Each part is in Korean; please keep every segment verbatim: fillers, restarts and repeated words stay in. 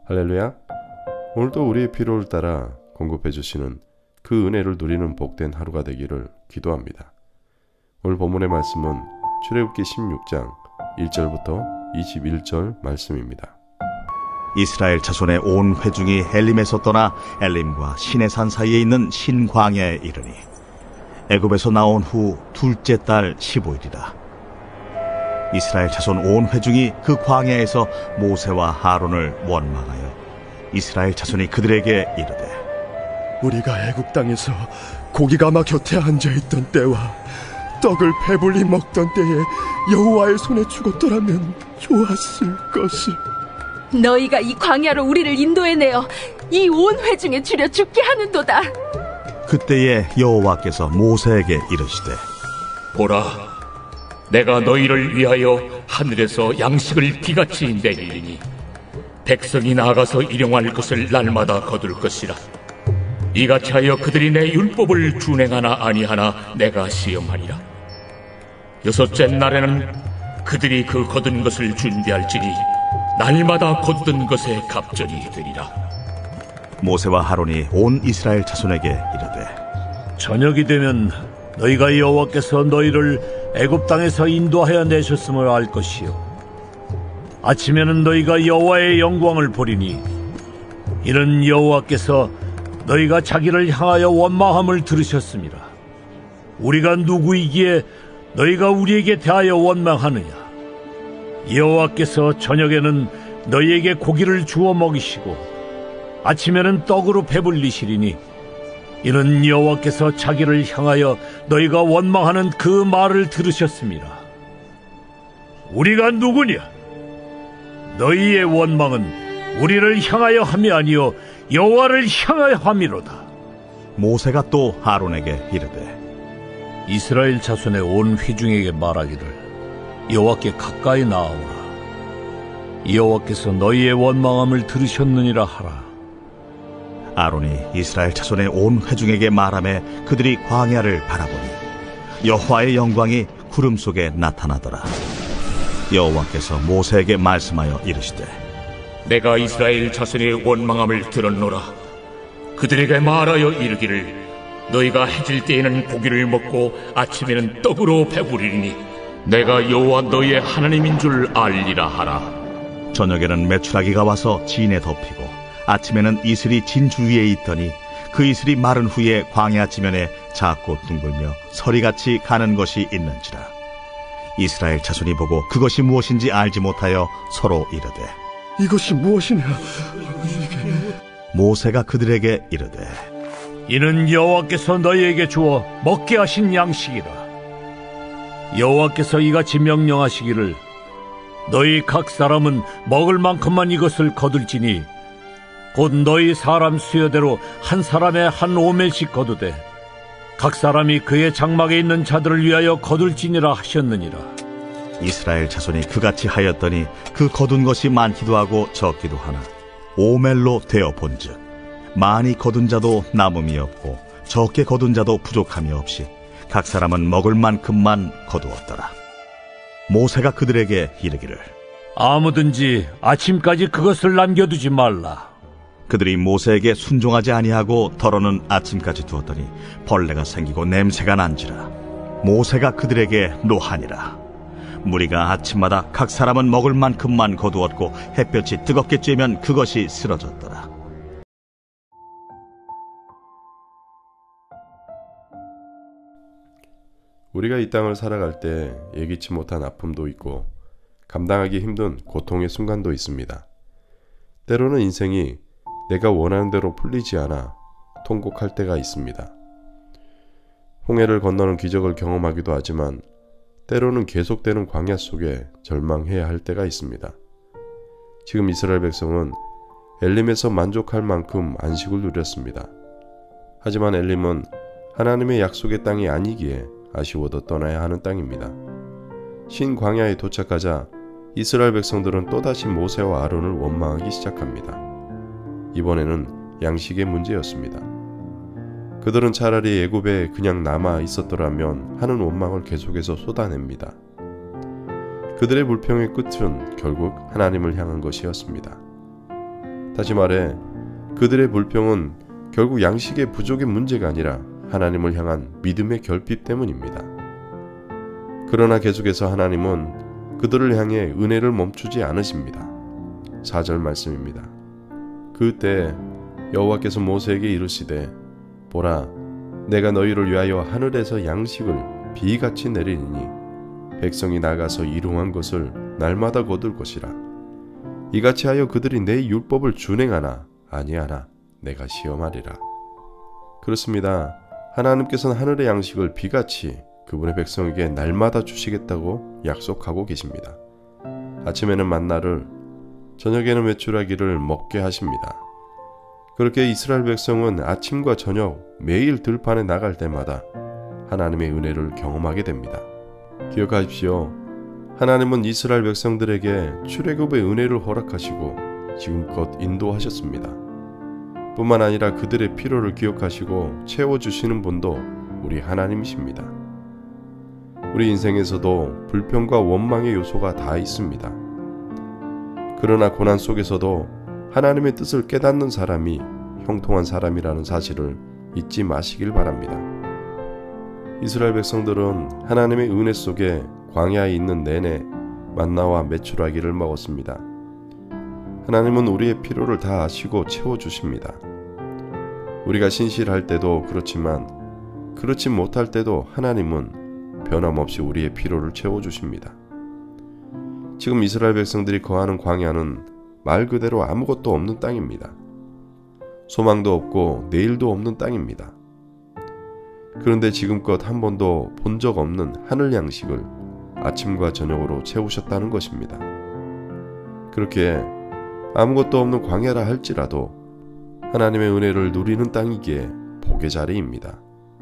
할렐루야. 오늘도 우리의 필요를 따라 공급해 주시는 그 은혜를 누리는 복된 하루가 되기를 기도합니다. 오늘 본문의 말씀은 출애굽기 십육 장 일 절부터 이십일 절 말씀입니다. 이스라엘 자손의 온 회중이 엘림에서 떠나 엘림과 시내산 사이에 있는 신광야에 이르니 애굽에서 나온 후 둘째 달 십오 일이라. 이스라엘 자손 온 회중이 그 광야에서 모세와 아론을 원망하여 이스라엘 자손이 그들에게 이르되, 우리가 애굽 땅에서 고기가마 곁에 앉아있던 때와 떡을 배불리 먹던 때에 여호와의 손에 죽었더라면 좋았을 것을. 너희가 이 광야로 우리를 인도해내어 이 온 회중에 줄여 죽게 하는도다. 그때에 여호와께서 모세에게 이르시되, 보라, 내가 너희를 위하여 하늘에서 양식을 비같이 내리리니 백성이 나가서 일용할 것을 날마다 거둘 것이라. 이같이 하여 그들이 내 율법을 준행하나 아니하나 내가 시험하리라. 여섯째 날에는 그들이 그 거둔 것을 준비할지니 날마다 거둔 것에 갑절이 되리라. 모세와 아론이 온 이스라엘 자손에게 이르되, 저녁이 되면 너희가 여호와께서 너희를 애굽 땅에서 인도하여 내셨음을 알 것이요, 아침에는 너희가 여호와의 영광을 보리니 이는 여호와께서 너희가 자기를 향하여 원망함을 들으셨습니다. 우리가 누구이기에 너희가 우리에게 대하여 원망하느냐? 여호와께서 저녁에는 너희에게 고기를 주어 먹이시고 아침에는 떡으로 배불리시리니 이는 여호와께서 자기를 향하여 너희가 원망하는 그 말을 들으셨습니다. 우리가 누구냐? 너희의 원망은 우리를 향하여 함이 아니요 여호와를 향하여 함이로다. 모세가 또 아론에게 이르되, 이스라엘 자손의 온 회중에게 말하기를 여호와께 가까이 나아오라. 여호와께서 너희의 원망함을 들으셨느니라 하라. 아론이 이스라엘 자손의 온 회중에게 말하며 그들이 광야를 바라보니 여호와의 영광이 구름 속에 나타나더라. 여호와께서 모세에게 말씀하여 이르시되, 내가 이스라엘 자손의 원망함을 들었노라. 그들에게 말하여 이르기를 너희가 해질 때에는 고기를 먹고 아침에는 떡으로 배부리니 내가 여호와 너희의 하나님인 줄 알리라 하라. 저녁에는 메추라기가 와서 진에 덮이고 아침에는 이슬이 진 주위에 있더니 그 이슬이 마른 후에 광야 지면에 작고 둥글며 서리같이 가는 것이 있는지라. 이스라엘 자손이 보고 그것이 무엇인지 알지 못하여 서로 이르되, 이것이 무엇이냐? 모세가 그들에게 이르되, 이는 여호와께서 너희에게 주어 먹게 하신 양식이라. 여호와께서 이같이 명령하시기를 너희 각 사람은 먹을 만큼만 이것을 거둘지니 곧 너희 사람 수여대로 한 사람에 한 오멜씩 거두되 각 사람이 그의 장막에 있는 자들을 위하여 거둘지니라 하셨느니라. 이스라엘 자손이 그같이 하였더니 그 거둔 것이 많기도 하고 적기도 하나 오멜로 되어 본즉 많이 거둔 자도 남음이 없고 적게 거둔 자도 부족함이 없이 각 사람은 먹을 만큼만 거두었더라. 모세가 그들에게 이르기를, 아무든지 아침까지 그것을 남겨두지 말라. 그들이 모세에게 순종하지 아니하고 덜어는 아침까지 두었더니 벌레가 생기고 냄새가 난지라. 모세가 그들에게 노하니라. 무리가 아침마다 각 사람은 먹을 만큼만 거두었고 햇볕이 뜨겁게 쬐면 그것이 쓰러졌더라. 우리가 이 땅을 살아갈 때 예기치 못한 아픔도 있고 감당하기 힘든 고통의 순간도 있습니다. 때로는 인생이 내가 원하는 대로 풀리지 않아 통곡할 때가 있습니다. 홍해를 건너는 기적을 경험하기도 하지만 때로는 계속되는 광야 속에 절망해야 할 때가 있습니다. 지금 이스라엘 백성은 엘림에서 만족할 만큼 안식을 누렸습니다. 하지만 엘림은 하나님의 약속의 땅이 아니기에 아쉬워도 떠나야 하는 땅입니다. 신광야에 도착하자 이스라엘 백성들은 또다시 모세와 아론을 원망하기 시작합니다. 이번에는 양식의 문제였습니다. 그들은 차라리 애굽에 그냥 남아 있었더라면 하는 원망을 계속해서 쏟아냅니다. 그들의 불평의 끝은 결국 하나님을 향한 것이었습니다. 다시 말해 그들의 불평은 결국 양식의 부족의 문제가 아니라 하나님을 향한 믿음의 결핍 때문입니다. 그러나 계속해서 하나님은 그들을 향해 은혜를 멈추지 않으십니다. 사 절 말씀입니다. 그때 여호와께서 모세에게 이르시되 보라 내가 너희를 위하여 하늘에서 양식을 비같이 내리니 백성이 나가서 일용한 것을 날마다 거둘 것이라. 이같이 하여 그들이 내 율법을 준행하나 아니하나 내가 시험하리라. 그렇습니다. 하나님께서는 하늘의 양식을 비같이 그분의 백성에게 날마다 주시겠다고 약속하고 계십니다. 아침에는 만나를 저녁에는 메추라기를 먹게 하십니다. 그렇게 이스라엘 백성은 아침과 저녁 매일 들판에 나갈 때마다 하나님의 은혜를 경험하게 됩니다. 기억하십시오. 하나님은 이스라엘 백성들에게 출애굽의 은혜를 허락하시고 지금껏 인도하셨습니다. 뿐만 아니라 그들의 필요를 기억하시고 채워주시는 분도 우리 하나님이십니다. 우리 인생에서도 불평과 원망의 요소가 다 있습니다. 그러나 고난 속에서도 하나님의 뜻을 깨닫는 사람이 형통한 사람이라는 사실을 잊지 마시길 바랍니다. 이스라엘 백성들은 하나님의 은혜 속에 광야에 있는 내내 만나와 메추라기를 먹었습니다. 하나님은 우리의 필요를 다 아시고 채워주십니다. 우리가 신실할 때도 그렇지만 그렇지 못할 때도 하나님은 변함없이 우리의 필요를 채워주십니다. 지금 이스라엘 백성들이 거하는 광야는 말 그대로 아무것도 없는 땅입니다. 소망도 없고 내일도 없는 땅입니다. 그런데 지금껏 한 번도 본 적 없는 하늘 양식을 아침과 저녁으로 채우셨다는 것입니다. 그렇게 아무것도 없는 광야라 할지라도 하나님의 은혜를 누리는 땅이기에 복의 자리입니다.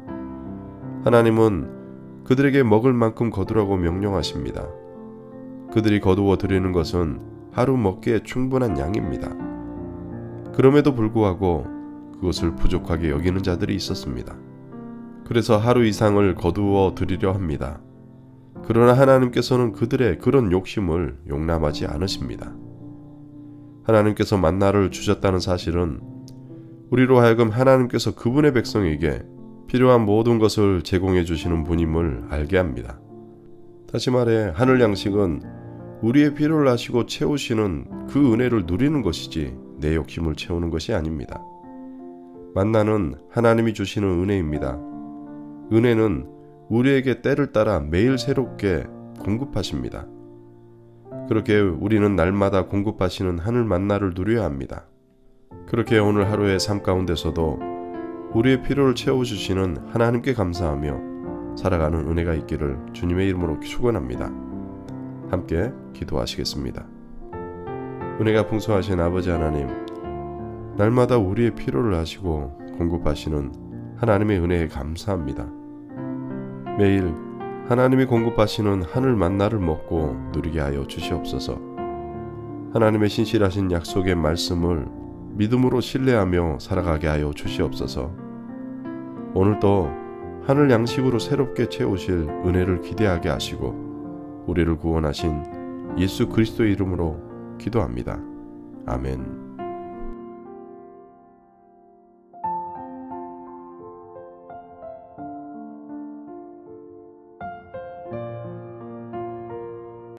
하나님은 그들에게 먹을 만큼 거두라고 명령하십니다. 그들이 거두어 드리는 것은 하루 먹기에 충분한 양입니다. 그럼에도 불구하고 그것을 부족하게 여기는 자들이 있었습니다. 그래서 하루 이상을 거두어 드리려 합니다. 그러나 하나님께서는 그들의 그런 욕심을 용납하지 않으십니다. 하나님께서 만나를 주셨다는 사실은 우리로 하여금 하나님께서 그분의 백성에게 필요한 모든 것을 제공해 주시는 분임을 알게 합니다. 다시 말해 하늘 양식은 우리의 필요를 아시고 채우시는 그 은혜를 누리는 것이지 내 욕심을 채우는 것이 아닙니다. 만나는 하나님이 주시는 은혜입니다. 은혜는 우리에게 때를 따라 매일 새롭게 공급하십니다. 그렇게 우리는 날마다 공급하시는 하늘 만나를 누려야 합니다. 그렇게 오늘 하루의 삶 가운데서도 우리의 필요를 채워주시는 하나님께 감사하며 살아가는 은혜가 있기를 주님의 이름으로 축원합니다. 함께 기도하시겠습니다. 은혜가 풍성하신 아버지 하나님, 날마다 우리의 필요를 아시고 공급하시는 하나님의 은혜에 감사합니다. 매일 하나님이 공급하시는 하늘 만나를 먹고 누리게 하여 주시옵소서. 하나님의 신실하신 약속의 말씀을 믿음으로 신뢰하며 살아가게 하여 주시옵소서. 오늘도 하늘 양식으로 새롭게 채우실 은혜를 기대하게 하시고 우리를 구원하신 예수 그리스도의 이름으로 기도합니다. 아멘.